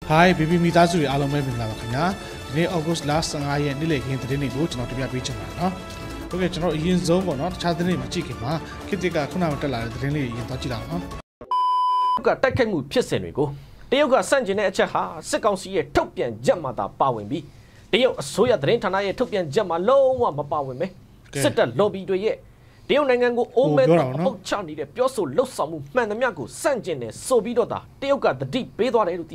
Hi, baby, me that's the Alamo Milana. Today, August last, and I and Nilly came to the boat not to be a beach. Okay, you know, in Zone or not, Chadri, my chicken, Kitika, Kunatala, the Rilly in Tachila. Got that can move Pisanrigo. They got Sanjin at Chaha, second see a Topian Jamada bowing me. They soya drink and I Topian Jama low one bowing me. Sit a lobby do ye. They only go over Charlie, the Pioso, Losam, Manamiago, Sanjin, so be dota. They got the deep bed on it.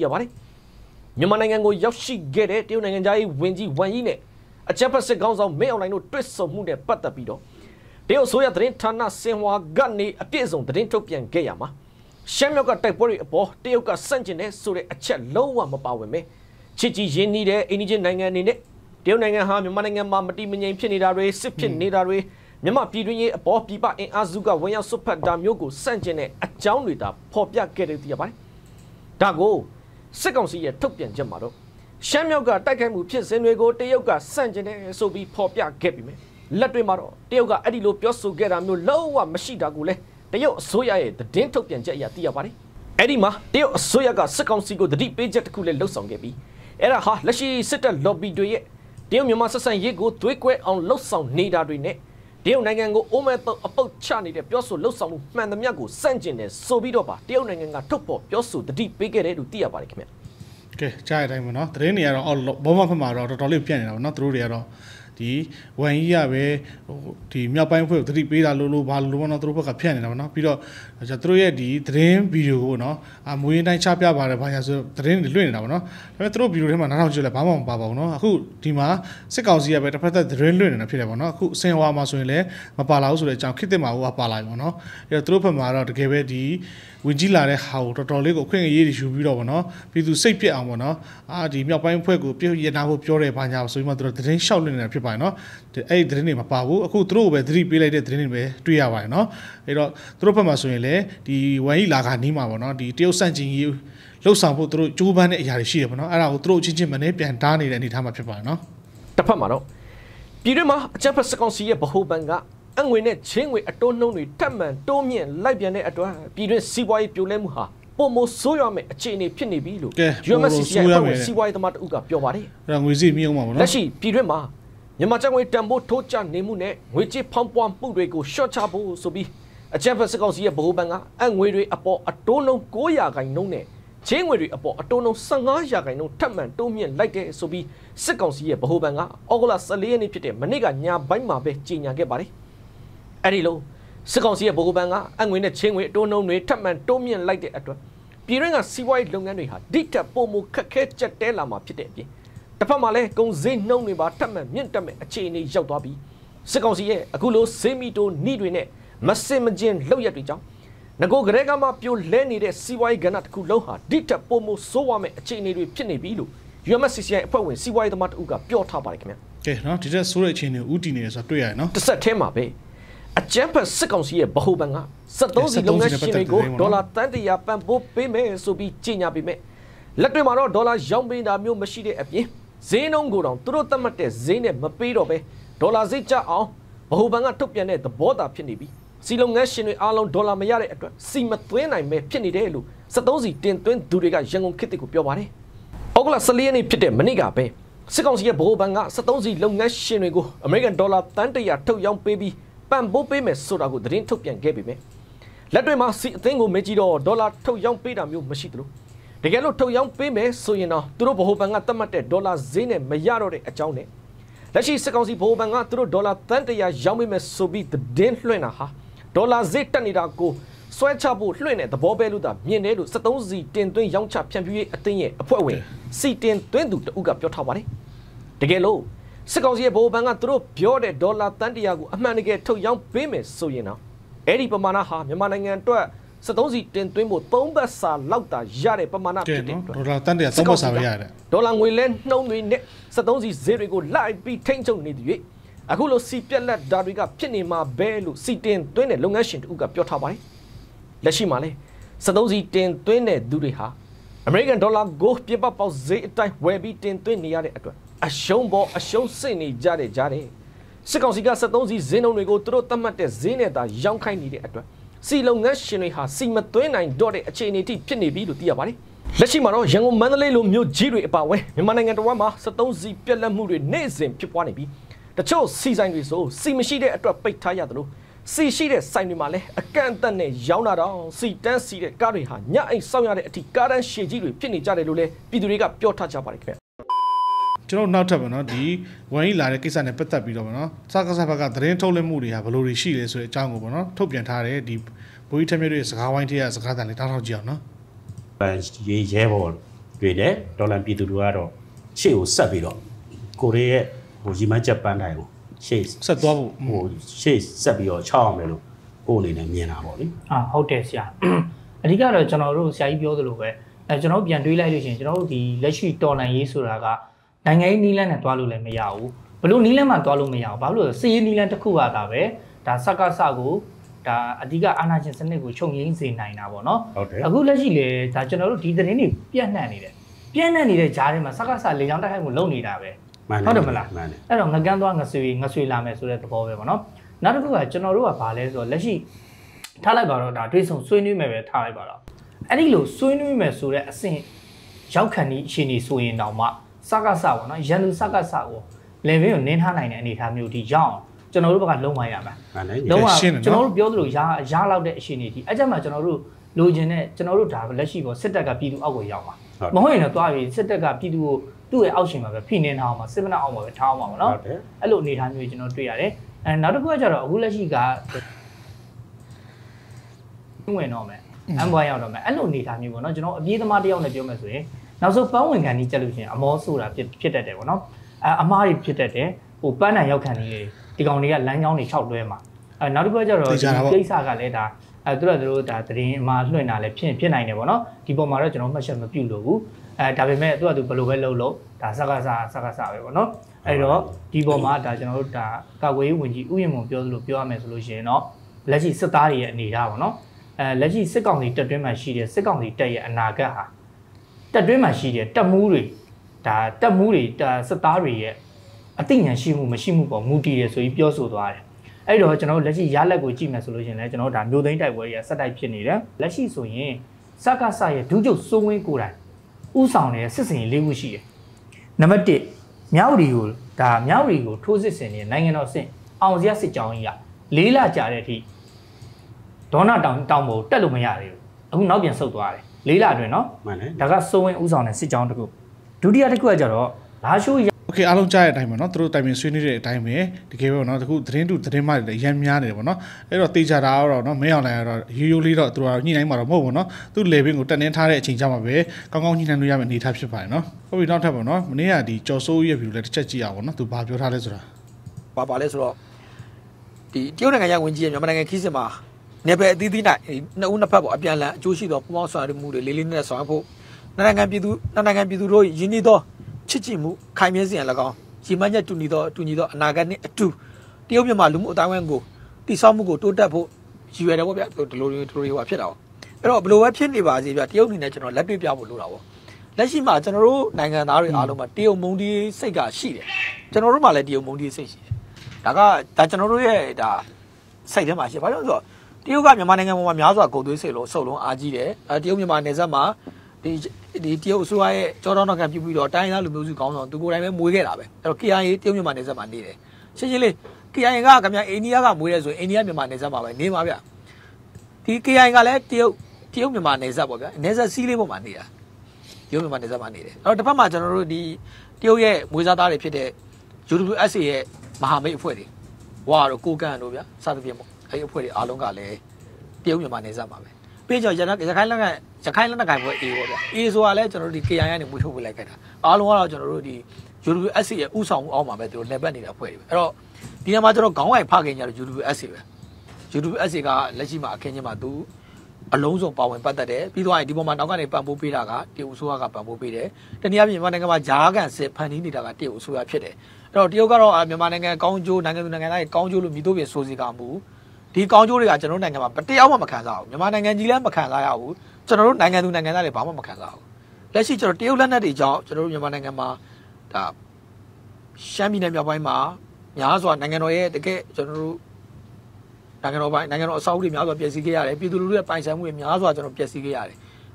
Yamanango Yoshi get it, you and I windy wine. A chapter seconds of mail, I know twist of moon at Patapido. They also had Rentana Senwa Gunny appears on the Rentopian Gayama. Samuel got that worry about they got Sanjin, so a chat low one about me. Chichi Jenny there, Indian Nanga in it. Dionanga Ham, Mananga Mamma Demon Pinidare, Sipin Nidare, Yama Pidri, a poor people in Azuga, when you super Damyogo, Sanjin, a town with a popia get it the body. Dago. Second see a Topian Jamado. Samuel got that can move Piers and we go to Yoga Sanjane, so be popia get me. Let me maro. Teoga Adilo Pioso get a new low one machida gule. The yo soya, the Dentopian Jaya Tiabari. Edima, Teo Soya got second see go the deep page at Kule Losong Gaby. Era ha, let she sit a lobby do ye. Teo Mumasa San Yego to equate on Losong Nida Rene. Teo Nangango Ometo about Chani, the Pioso Losong, Mandamiago, Sanjane, so be dopa. Teo Nanga Topo, Pioso, the deep big to Tiabari. Okay, Chai Diamond, the rainy are all Bomba Pamara, the Tolly Piano, not through the arrow. The when ye away, the Miapan for 3 Pida Lulu, Baluna, Tropa piano, no, Pido, Jatruya, the dream video, no, I'm winning Chapia by as a train the rain, no, I throw you him and around Julapam, Baba, no, who, Tima, Secausia, better put the rain in a pillar, who say Wamasule, Mapala, so the jump kit them out, Pala, no, your tropa mara to give it the Vigilare how to Toligo, Queen Yeri should be over, no, Pidu Sapia, no, the Miapan Puego, Piana, Pure Panya, so you must train shouting in a pipino, the 8 training a pavu, who threw a 3 pillated training way, 3 hours, no, it tropa masule, the way Laganima, no, the tail sending you. Low sample through Juban Yarishi, no, and I'll throw Chichim and Ape and Tani any time of Pipano. The Pamano. Pirima, a chapter second see a Bahobanga. And when it chain with a don't know with Taman, Domian, Libian at Pirin Siwai Pulemuha, Pomo Soyame, a chain a penny below. You must see why the Matuga, your body. And we see me, Lashi, Pirima. Yamajawe Tambo Tocha Nemune, which a pump one Pudrego, short chabo, so be a chapter second see a Bahobanga, and we upon a don't know Goya, I know ne. Chain with upon a don't know Sangaja, I know Taman, Domian, like it, so be second see a Bahobanga, Ola Salini Pite, Maniga, Nya, Bima, Chinya, get body. Adilo, second see a Bogobanga, and when a chain with don't know me, Taman, Domian like the atwa. Peering a sea white long and we had Dita Pomo Kaketcha Telama Pite. The Pamale goes in no me about Taman, Mintam, a chain is Jotabi. Second see a Gulo semi to need in it, Massimajin Loyatija. Nago Gregama Pure Lenny, the sea white ganat Kuloha, Dita Pomo Soame, a chain with Pinny Bilu. You must see a poem, see why the Matuga, pure Tabarik. Okay, not just so a chain, Udines or 3, no? To set him up, eh? A champion second year, Bahobanga. Satozi long as she go, $30 Pampo payment, so be China be me. Let me $1 Jambi, the new machine at ye. Zenon go down, through Tamate, Zane, Mapido, $Zicha, Bahobanga took your net, the border penny be. See long as she alone $1 Mayare at see Matwin, I may penny delu. Satozi 10 do the guy, young Kitty your body. Ogla Saliani Pite, Maniga pay. Second year, Bahobanga, Satozi long as she go, American $30 to young baby. Bamboo payment so I would drink Topian gave me. Let me see thing who made $1 to young pay you machine. The yellow to young payment so you know, through Bobangatamate, $Zine, Mayaro a journey. Let she second see Bobanga through $30 young women so be the den Luena. $Zitanida go, Swatchabo, Luena, the Bobeluda, Mianedu, Satozi, 10 young chap can be a thing a poor way. See 10 to Uga Piotawari. The yellow. Second year Bobanga through pure $30 a man get 2 young payments so you know. Eddie Pamanaha, Yamanang and Toa, Satozi 10 Twimbo, Tomba Sa, Lauta, Jare Pamana, Dolang will lend no net, Satozi Zerigo, light be tainted need you. Akulo Sipia Dariga, Pinima, Belu, C10, 20 long action to Uga Piotawai. Leshimale, Satozi 10 20 Duriha. American dollar go Pipa Pause time where be 10 20 yard. A showbo, a show sini jare. Second cigar Satozi Zeno go through Tamate Zeneta, young kind idiot. See long as she has seen my 29 daughter a chain 80 penny be to the body. လက်ရှိမှာတော့ရန်ကုန်မန္တလေးလိုမြို့ကြီးတွေအပါအဝင်မြန်မာနိုင်ငံတော်မှာ73စီပြက်လက်မှုတွေနေ့စဉ်ဖြစ်ပွားနေပြီးတချို့စီဆိုင်တွေဆိုစီမရှိတဲ့အတွက်ပိတ်ထားရတယ်လို့စီရှိတဲ့ဆိုင်တွေမှာလည်းအကန့်အသတ်နဲ့ရောင်းတာတော့စီတန်းစီတဲ့ကားတွေဟာညအိမ်စောင့်ရတဲ့အထိကားတန်းရှည်ကြီးတွေဖြစ်နေကြတယ်လို့လည်းပြည်သူတွေကပြောထားကြပါတယ်ခင်ဗျကျွန်တော်နောက်ထပ်ပါနော်ဒီဝမ်ကြီးလာတဲ့ကိစ္စနဲ့ပတ်သက်ပြီးတော့ပါနော်စကားဘက်ကသတင်းထုတ်လွှင့်မှုတွေဟာဘယ်လိုတွေရှိလဲဆိုတဲ့အကြောင်းကိုပေါ့နော်ထုတ်ပြန်ထားတဲ့ဒီဘိုးကြီးထက်မြတ်တို့ရဲ့စကားဝိုင်းထဲကစကားသံလေးတောက်ထောက်ကြည့်အောင်နော်ရေးရဲပေါ်တွေလည်းဒေါ်လာပြည်သူတွေကတော့ရှေ့ကိုဆက်ပြီးတော့ကိုရီးယားရီမန်းချက်ပန်းတိုင်းကိုရှေ့ဆက်သွားဖို့ရှေ့ဆက်ပြီးတော့ချောက်အောင်မယ်လို့ကိုအနေနဲ့မြင်တာပေါ့လေဟုတ်တယ်ဆရာအဓိကတော့ကျွန်တော်တို့ဆရာကြီးပြောသလိုပဲကျွန်တော်ပြန်တွေးလိုက်လို့ရှိရင်ကျွန်တော်တို့ဒီလက်ရှိတော်လှန်ရေးဆိုတာကနိုင်ငံရေးနီးလန်းနဲ့တွားလို့လည်းမရဘူးဘလို့နီးလန်းမှတွားလို့မရဘူးဘာလို့လဲစီးရေးနီးလန်းတစ်ခုကတာပဲဒါစကားစကိုဒါအဓိကအာဏာရှင်စနစ်ကိုချုပ်ငြိမ်းစေနိုင်တာပေါ့နော်အခုလက်ရှိလေဒါကျွန်တော်တို့ဒီသတင်းတွေပြန့်နှံ့နေတဲ့ကြားထဲမှာစကားစလေကြောင်းတိုက်ခိုက်မှုလုပ်နေတာပဲဟုတ်တယ်မလားအဲ့တော့ငကန်းသွားငဆွေလာမယ်ဆိုတဲ့သဘောပဲပေါ့နော်နောက်တစ်ခုကကျွန်တော်တို့ကဘာလဲဆိုတော့လက်ရှိထားလိုက်ပါတော့ဒါတွေးဆုံဆွေးနွေးမယ်ပဲထားလိုက်ပါတော့အဲ့ဒီလိုဆွေးနွေးမယ်ဆိုတဲ့အဆင့်ရောက်ခံဒီအရှင်ကြီးဆိုရင်တောင်မှစကားစပေါ့နော်ရန်သူစကားစကိုလေဘင်းကိုနင်းထားနိုင်တဲ့အနေအထားမျိုးဒီရောက်ကျွန်တော်တို့ဘက်ကလုံးဝရမှာလုံးဝကျွန်တော်တို့ပြောသလိုရလောက်တဲ့အရှင်ကြီးဒီအဲ့ကြမှာကျွန်တော်တို့လိုချင်တဲ့ကျွန်တော်တို့ဒါလက်ရှိပေါ့စစ်တပ်ကပြည်သူအောက်ကိုရောက်မှာမဟုတ်ရင်တော့တွားပြီးစစ်တပ်ကပြည်သူကိုသူ့ရဲ့အောက်ရှင်မှာပဲဖိနေထားအောင်ပါစစ်မနာအောင်ပါပဲထားအောင်ပါပေါ့နော်အဲ့လိုအနေထားမျိုးကျွန်တော်တွေ့ရတယ်နောက်တစ်ခုကကျတော့အခုလက်ရှိကဝင်တော့မယ်အမ်ဘွားရောက်တော့မယ်အဲ့လိုအနေထားမျိုးပေါ့နော်ကျွန်တော်အပြေးသမားတယောက်နဲ့ပြောမယ်ဆိုရင်နောက်ဆုံးပန်းဝင်ခံကြီးကြက်လို့ရှိရင်အမောဆိုတာဖြစ်တတ်တယ်ပေါ့နော်အမားတွေဖြစ်တတ်တယ်ဟိုပန်းနိုင်ရောက်ခံနေလေဒီကောင်တွေကလမ်းကြောင်းတွေ6တွဲမှာနောက်တစ်ခုကကျတော့ဒီကိစ္စကလည်းဒါသူတို့ဒါသတင်းအမှားလွှင့်တာလည်းဖြစ်နိုင်တယ်ပေါ့နော်ဒီပုံမှာတော့ကျွန်တော်မှတ်ချက်မပြုလို့ဘူးဒါပေမဲ့သူကသူဘယ်လိုပဲလုပ်ဒါစကားပဲပေါ့နော်အဲ့တော့ဒီပုံမှာဒါကျွန်တော်တို့ဒါကာကွယ်ရေးဝန်ကြီးဥယျာဉ်မွန်ပြောသလိုပြောရမယ်ဆိုလို့ရှိရင်တော့လက်ရှိစစ်သားတွေရဲ့အနေအထားပေါ့နော်လက်ရှိစစ်ကောင်စီတက်တွင်းမှာရှိတဲ့စစ်ကောင်စီတက်ရဲ့အနာဂတ်ဟာတက်တွင်းမှာရှိတဲ့တက်မှုတွေဒါတက်မှုတွေစစ်သားတွေရဲ့အသိဉာဏ်ရှိမှုမရှိမှုပေါ်မူတည်တယ်ဆိုပြီးပြောဆိုသွားတယ်အဲ့တော့ကျွန်တော်တို့လက်ရှိရလက်ကိုကြည့်မယ်ဆိုလို့ရှိရင်လည်းကျွန်တော်တို့ဒါမျိုးသိန်းတိုက်ပွဲတွေကစက်တိုက်ဖြစ်နေတယ်လက်ရှိဆိုရင်စကားစရဲ့ဒုချုပ်စိုးဝင်းကိုယ်တိုင်ဥဆောင်တဲ့စစ်စင်၄ခုရှိတယ်နံပါတ်1မြောက်ရီကိုထိုးစစ်ဆင်နေတဲ့နိုင်ငံတော်အဆင့်အောင်စရစစ်ကြောင်းကြီးက၄လကြာတဲ့အထိဒေါနာတောင်ပေါ်တက်လို့မရသေးဘူးအခုနောက်ပြန်ဆုတ်သွားတယ်၄လအတွင်းနော်မှန်တယ်ဒါကစိုးဝင်းဥဆောင်တဲ့စစ်ကြောင်းတစ်ခုဒုတိယတစ်ခုကကျတော့လာရှိုးโอเคအားလုံးကြားတဲ့အတိုင်းပဲเนาะသူတို့တိုင်ပင်ဆွေးနွေးတဲ့အတိုင်းပဲတကယ်ပဲเนาะတခုသတင်းမှတွေလည်းရမ်းများနေတယ်ပေါ့เนาะအဲ့တော့တေချာတာကတော့เนาะမင်းအောင်လိုင်းကတော့ရိုးလေးတော့သူတို့ညှိနှိုင်းမှာတော့မဟုတ်ဘူးเนาะသူ့လေဘင်းကိုတက်နှင်းထားတဲ့အချိန်ကျမှပဲကောင်းကောင်းညှိနှိုင်းလို့ရမယ့်အနေအထားဖြစ်ပါတယ်เนาะဟုတ်ပြီနောက်ထပ်ပေါ့เนาะမနေ့ကဒီကြော်စိုးရဲ့ဗီဒီယိုလည်းတစ်ချက်ကြည့်အောင်ပေါ့เนาะသူဘာပြောထားလဲဆိုတာပါလဲဆိုတော့ဒီတရုတ်နိုင်ငံရဲ့ဝင်ကြီးရဲ့မြန်မာနိုင်ငံခီးစစ်မှာနေပယ်အသီးသီးနိုင်နှစ်ဦးနှစ်ဖက်ပေါ့အပြန်လန်အကျိုးရှိသောပူးပေါင်းဆောင်ရွက်မှုတွေလေးနဲ့ဆောင်ရွက်ဖို့နိုင်ငံပြည်သူတို့ရင်းနှီးသောချစ်ကြည်မှုခိုင်မြဲစေရန်၎င်းရီမန်းချက်တူညီသောအနာဂတ်နှင့်အတူတရုတ်မြန်မာလူမှုအတိုင်းအဝန်ကိုတည်ဆောက်မှုကိုတိုးတက်ဖို့ရည်ရွယ်တယ်ပေါ့ဗျဒီလိုဟိုဖြစ်တာပေါ့အဲ့တော့ဘယ်လိုပဲဖြစ်နေပါစေဗျတရုတ်အနေနဲ့ကျွန်တော်လက်တွေ့ပြဖို့လိုတာပေါ့လက်ရှိမှာကျွန်တော်တို့နိုင်ငံသားတွေအားလုံးမှာတရုတ်မုံဒီစိတ်ကရှိတယ်ကျွန်တော်တို့မှာလည်းတရုတ်မုံဒီစိတ်ရှိတယ်ဒါကျွန်တော်တို့ရဲ့ဒါစိတ်ထဲမှာရှိဘာလို့လဲဆိုတော့တရုတ်ကမြန်မာနိုင်ငံပေါ်မှာများစွာကုန်သွယ်စိတ်လို့စုပ်လုံးအားကြီးတယ်တရုတ်မြန်မာနယ်စပ်မှာဒီတရုတ်အစိုးရရဲ့ကြောတောင်းခံပြုပြီးတော့တိုင်းသားလူမျိုးစုကောင်းဆောင်သူကိုယ်တိုင်ပဲမွေးခဲ့တာပဲအဲ့တော့ KIA တရုတ်မြန်မာနယ်စပ်မှာနေတယ်ရှင်းလေး KIA ကခင်ဗျအိန္ဒိယကမွေးတယ်ဆိုရင်အိန္ဒိယမြန်မာနယ်စပ်မှာပဲနေပါဗျဒီ KIA ကလည်းတရုတ်မြန်မာနယ်စပ်ပေါ့ဗျနယ်စပ်စီးလေးပေါ်မှာနေတာတရုတ်မြန်မာနယ်စပ်မှာနေတယ်အဲ့တော့တစ်ဖက်မှာကျွန်တော်တို့ဒီတရုတ်ရဲ့မွေးစားသားတွေဖြစ်တဲ့ UWSA ရဲ့မဟာမိတ်အဖွဲ့တွေဝါတို့ကိုကန်တို့ဗျစသဖြင့်ပေါ့အဲ့ဒီအဖွဲ့တွေအားလုံးကလည်းတရုတ်မြန်မာနယ်စပ်မှာပဲပြီးကြရခိုင်လက်နက်ကိုင်ပွဲအေးပေါ့ဗျအေးဆိုတာလည်းကျွန်တော်တို့ဒီ KIA ကနေမွေးထုတ်ပေးလိုက်ခဲ့တာအားလုံးကတော့ကျွန်တော်တို့ဒီ UWSA ရဲ့ဥဆောင်မှုအောက်မှာပဲသူတို့လက်ပတ်နေတာအဖွဲ့တွေပဲအဲ့တော့ဒီနေရာမှာကျွန်တော်ခေါင်းဝိုင်ဖခင်ကြတော့ UWSA ပဲ UWSA ကလက်ရှိမှာအခင်းချင်းမှာသူအလုံးစုံပါဝင်ပတ်သက်တယ်ပြီးတော့ဒီပေါ်မှာနောက်ကနေပံ့ပိုးပေးတာကတရုတ်အစိုးရကပံ့ပိုးပေးတယ်တနည်းအားဖြင့်မြန်မာနိုင်ငံမှာဂျားကန်စစ်ဖန်တီးနေတာကတရုတ်အစိုးရဖြစ်တယ်အဲ့တော့တရုတ်ကတော့မြန်မာနိုင်ငံကောင်းကျိုးနိုင်ငံသူနိုင်ငံသားတွေကောင်းကျိုးလို့မြည်တော့ပြင်ဆိုစီကမှုဒီကောင်းကျိုးတွေကကျွန်တော်တို့နိုင်ငံမှာတယောက်မှမခံစားဘူးမြန်မာနိုင်ငံကြီးလည်းမခံစားရဘူးကျွန်တော်တို့နိုင်ငံသူနိုင်ငံသားတွေဘာမှမခံစားဘူးလက်ရှိကျွန်တော်တရုတ်လက်နက်တွေကြောင့်ကျွန်တော်တို့မြန်မာနိုင်ငံမှာဒါရှမ်းပြည်နယ်မြောက်ပိုင်းမှာများစွာနိုင်ငံတော်ရဲ့တကယ်ကျွန်တော်တို့နိုင်ငံတော်အဆောက်အဦတွေများစွာပျက်စီးခဲ့ရတယ်ပြည်သူလူထုရဲ့ပိုင်ဆိုင်မှုတွေများစွာကျွန်တော်ပျက်စီးခဲ့ရတယ်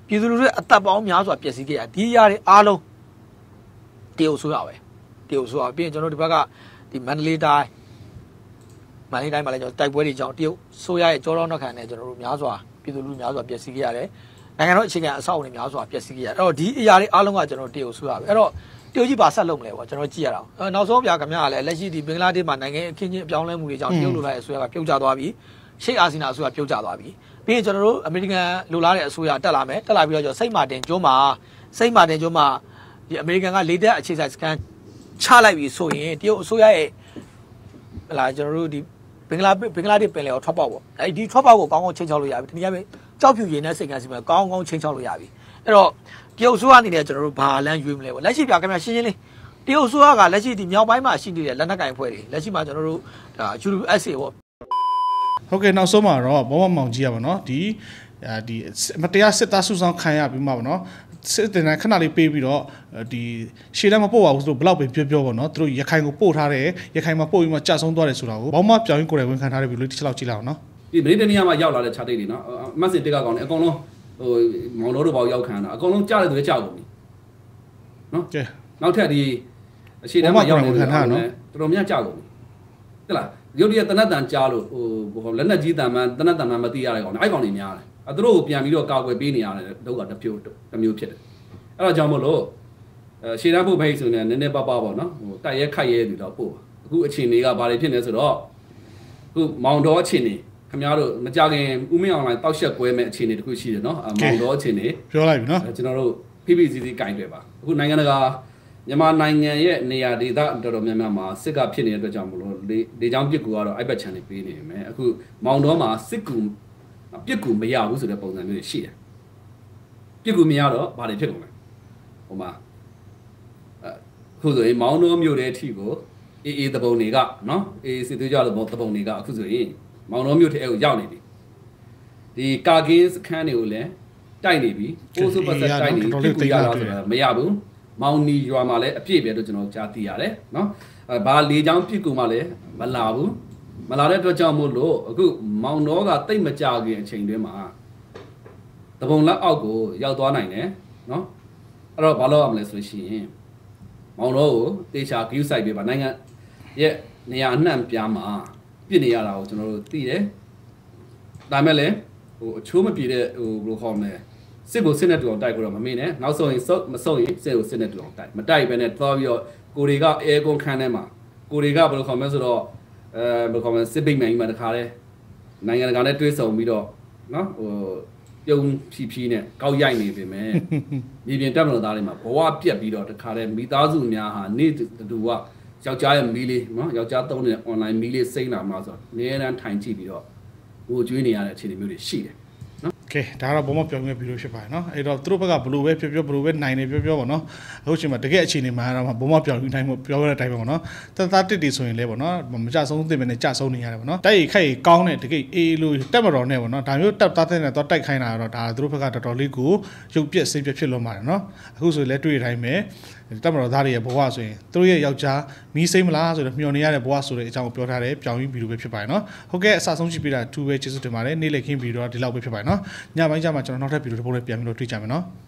ပြည်သူလူထုအသက်ပေါင်းများစွာပျက်စီးခဲ့ရဒီအရာတွေအားလုံးတရုတ်ဆိုရပဲတရုတ်ဆိုရပြီးရင်ကျွန်တော်ဒီဘက်ကဒီမန္တလေးတိုင်းမှာလည်းကျွန်တော်တိုက်ပွဲတွေကြောင့်တရုတ်ဆိုရရဲ့ကြောတော်နောက်ခံနဲ့ကျွန်တော်တို့များစွာပြည်သူလူများစွာပျက်စီးခဲ့ရတယ်နိုင်ငံတော်အခြေခံအဆောက်အအုံတွေများစွာပျက်စီးခဲ့ရတယ်အဲ့တော့ဒီအရာတွေအားလုံးကကျွန်တော်တရုတ်ဆိုရပဲအဲ့တော့တရုတ်ကြီးပါဆက်လုပ်မလဲပေါ့ကျွန်တော်ကြည့်ရအောင်နောက်ဆုံးပြခင်ဗျားကလည်းလက်ရှိဒီဘင်္ဂလားဒေ့ရှ်မှာနိုင်ငံအခင်းချင်းအပြောင်းလဲမှုတွေကြောင့်တရုတ်လိုလားရဲ့အစိုးရကပြုတ်ကျသွားပြီရှေ့အာဆီနာအစိုးရပြုတ်ကျသွားပြီပြီးရင်ကျွန်တော်တို့အမေရိကန်လိုလားတဲ့အစိုးရတက်လာမယ်တက်လာပြီးတော့ကျွန်တော်စိတ်မာတင်ကျွန်းမှာဒီအမေရိကန်ကလေတပ်အခြေစိုက်စခန်းချလိုက်ပြီဆိုရင်တရုတ်အစိုးရရဲ့ဟလာကျွန်တော်တို့ဒီဘင်္ဂလားဒေ့ရှ်ပင်လယ်ကိုထွက်ပေါက်ပေါ့အဲဒီထွက်ပေါက်ကိုကောင်းကောင်းချင်းချောက်လို့ရပြီဒီနေ့ပဲကြောက်ဖြူရည်နဲ့စိတ်ကန်းစီမှာကောင်းကောင်းချင်းချောက်လို့ရပြီအဲ့တော့တရုတ်အစိုးရအနေနဲ့ကျွန်တော်တို့ဘာလမ်းရွေးမလဲပေါ့လက်ရှိပြခင်ဗျာရှင်းရှင်းလေးတရုတ်အစိုးရကလက်ရှိဒီမြောက်ပိုင်းမှာရှိနေတဲ့လက်နက်ကင်ဖွဲ့တွေလက်ရှိမှာကျွန်တော်တို့ဒါ USA ပေါ့ဟုတ်ကဲ့နောက်ဆုံးမှာတော့ဘောမမောင်ကြီးရပါတော့ဒီမတရားစစ်သားစုဆောင်ခံရပြီးမှပါနော်စစ်တင်ခဏလေးပေးပြီးတော့ဒီရှေ့တန်းမပို့ပါဘူးဆိုတော့ဘလောက်ပဲပြောပါတော့သူတို့ရခိုင်ကိုပို့ထားတယ်ရခိုင်မှာပို့ပြီးမှကြာဆုံးသွားတယ်ဆိုတာကိုဘောမပြောင်းရင်ကိုယ်တိုင်ဝန်ခံထားတဲ့ဗီဒီယိုလေးတစ်ချက်လောက်ကြည့်လိုက်အောင်နော်ဒီမိနစ်တနည်းမှာရောက်လာတဲ့ chart တွေနော်အမတ်စင်တစ်ကကောင်းတယ်အကုန်လုံးဟိုမောင်တော်တို့ဘောက်ရောက်ခံတာအကုန်လုံးကြားတဲ့သူတွေကြောက်ကုန်ပြီနော်ကဲနောက်ထပ်ဒီအရှိတန်းမှာရောက်နေတဲ့နော်တော်တော်များကြောက်ကုန်ပြီဟုတ်လားရုပ်တရက်တနတ်တန်ကြားလို့ဟိုလက်နက်ကြီးတန်မှန်တနတ်တန်မှန်မသိရတဲ့ကောင်အဲ့ကောင်တွေများတယ်သူတို့ကိုပြန်ပြီးတော့ကာကွယ်ပေးနေရတယ်ဒုက္ခတစ်မျိုးဖြစ်တယ်အဲ့တော့ကြောင့်မို့လို့ရှေ့တန်းဖို့ဖိတ်ဆိုနေနည်းနည်းပါးပါးပေါ့နော်ဟိုတိုက်ရဲခိုက်ရဲပြီးတော့ပို့အခုအချိန်တွေကဘာတွေဖြစ်နေဆိုတော့အခုမောင်တော်အချိန်တွေခင်ဗျားတို့မကြခင်ဦးမင်းအောင်လိုင်းတောက်ရက်ကွဲမဲ့အချိန်တွေတခုရှိတယ်နော်မောင်တော်အချိန်တွေပြောလိုက်ပြီနော်ကျွန်တော်တို့ PPCC ကင်တယ်ပါအခုနိုင်ငံတကာမြန်မာနိုင်ငံရဲ့နေရာဒေသတော်တော်များများမှာစစ်ကဖြစ်နေတဲ့အတွက်ကြောင့်မလို့လေချောင်းပစ်ကူကတော့ iPad channel ပေးနေမယ်အခုမောင်တော်မှာစစ်ကူပြစ်ကူမရဘူးဆိုတဲ့ပုံစံမျိုးရှိတယ်ပြစ်ကူမရတော့ဘာတွေဖြစ်ကုန်လဲဟိုမှာအခုဆိုရင်မောင်တော်မြို့တဲ့အထိကိုအေးတပုံတွေကနော်အေးစစ်သွေးကြလို့တပုံတွေကအခုဆိုရင်မောင်တော်မြို့ထဲကိုရောက်နေပြီဒီကာကင်းစခန်းတွေကိုလည်းတိုက်နေပြီပိုးစုပတ်သက်တိုက်နေပြစ်ကူရတော့ဆိုတာမရဘူးမောင်နီရွာမှာလည်းအပြည့်ပဲလို့ကျွန်တော်ကြားသိရတယ်နော်ဘာလေချောင်းပြစ်ကူမှလည်းမလာဘူးမလာတဲ့အတွက်ကြောင့်မို့လို့အခုမောင်တော်ကတိတ်မကြခင်အချိန်တွင်းမှာတပုံလက်အောက်ကိုရောက်သွားနိုင်တယ်နော်အဲ့တော့ဘာလို့ရမလဲဆိုလို့ရှိရင်မောင်တော်ကိုတေချာဂယူးဆိုင်ပေးပါနိုင်ငံရဲ့နေရာအနှံ့ပြားမှာပြစ်နေရတာကိုကျွန်တော်တို့သိတယ်ဒါမဲ့လည်းဟိုအချိုးမပြေတဲ့ဟိုဘယ်လိုခေါ်မလဲစစ်ကိုစစ်နဲ့တူအောင်တိုက်ကိုတော့မမေ့နဲ့နောက်ဆုံးရင်မဆုံးရင်စစ်ကိုစစ်နဲ့တူအောင်တိုက်မတိုက်ဘဲနဲ့သွားပြီးတော့ကိုတွေကအဲကွန်ခန်းထဲမှာကိုတွေကဘယ်လိုခေါ်မလဲဆိုတော့ဘယ်လိုခေါ်မလဲစစ်ပိတ်မှန်ကြီးမှာတခါလဲနိုင်ငံတကာနဲ့တွဲဆုံပြီးတော့နော်ဟိုပြုံးဖြီးနဲ့ကောက်ရိုက်နေပြီမယ်မြေပြင်တပ်မတော်သားတွေမှာဘဝပြက်ပြီးတော့တခါလဲမိသားစုများဟာနေ့တူကယောက်ျားရဲ့မီးလေးနော်ယောက်ျားသုံးနေတဲ့ online မီးလေးစိမ့်လာမှာဆိုတော့နေရန်ထိုင်ကြည့်ပြီးတော့ဟိုကျွေးနေရတဲ့အခြေအနေမျိုးတွေရှိတယ်ကဲဒါကတော့ဘောမပြောင်းခဲ့ပြီးလို့ဖြစ်ပါတယ်နော်အဲ့တော့သူတို့ဘက်ကဘလို့ပဲပြောဘလို့ပဲနိုင်နေပြောပေါ့နော်အခုချိန်မှာတကယ်အခြေအနေမှာတော့ဘောမပြောင်းယူနိုင်မှုပြောရတဲ့အတိုင်းပဲပေါ့နော်တသားတစ်တီဆိုရင်လည်းပေါ့နော်မကြဆုံးသင့်ပဲနဲ့ကြဆုံးနေရတယ်ပေါ့နော်တိုက်ခိုက်ကောင်းတဲ့တကယ်အေးလို့တက်မတော်နဲ့ပေါ့နော်ဒါမျိုးတက်သားတဲ့နဲ့တော့တိုက်ခိုင်းတာတော့ဒါသူတို့ဘက်ကတော်တော်လေးကိုရုပ်ပြက်စိတ်ပြက်ဖြစ်လွန်ပါတယ်နော်အခုဆိုလည်းတွေ့ရတိုင်းပဲတက်မတော်သားတွေရဲ့ဘဝဆိုရင်သူတို့ရဲ့ယောက်ျားမီးစိမ့်မလားဆိုတော့မျှော်နေရတဲ့ဘဝဆိုတဲ့အကြောင်းကိုပြောထားတယ်ပြောင်းပြီးဗီဒီယိုပဲဖြစ်ပါတယ်နော်ဟုတ်ကဲ့အစဆုံးကြည့်ပြတာ2ပဲကျေးဇူးတင်ပါတယ်နေ့လည်ခင်းဗီဒီယိုဒီလောက်ပဲဖြစ်ပါတယ်နော်ညပိုင်းကျမှကျွန်တော်နောက်ထပ်ဗီဒီယိုတစ်ပုဒ်နဲ့ပြန်ပြီးတော့တွေ့ကြမယ်နော်